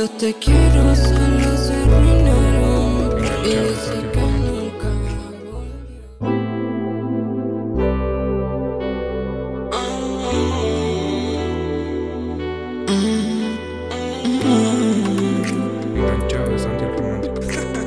los te quiero solo se arruinaron y dice que nunca Enganchado de Santi el romántico.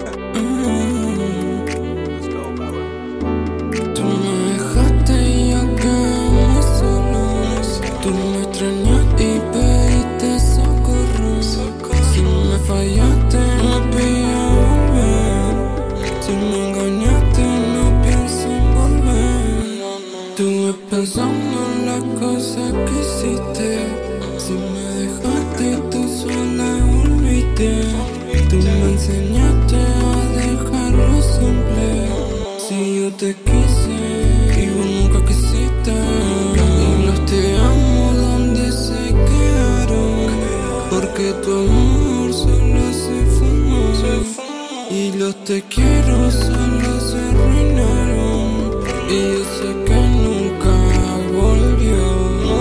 Tú me dejaste y yo quedé solo. Tú me extrañaste y pediste socorro. Si me fallaste me pido volver. Si me engañaste no pienso en volver. Estuve pensando en las cosas que hiciste. Si me dejaste y tú sola volviste. Tú me enseñaste a dejarlo simple. Si yo te quise y vos nunca quisiste. Y los te amo donde se quedaron. Porque tu amor solo se fumó. Y los te quiero solo se arruinaron. Y yo sé que nunca volvió.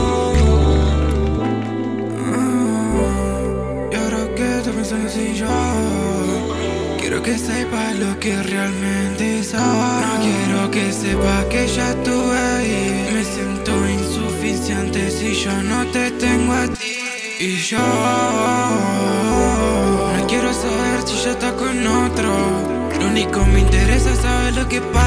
Y ahora que te pensando si yo quiero que sepas lo que realmente soy. No quiero que sepas que ya estuve ahí. Me siento insuficiente si yo no te tengo a ti. Y yo no quiero saber si ya estás con otro. Lo único que me interesa es saber lo que pasa.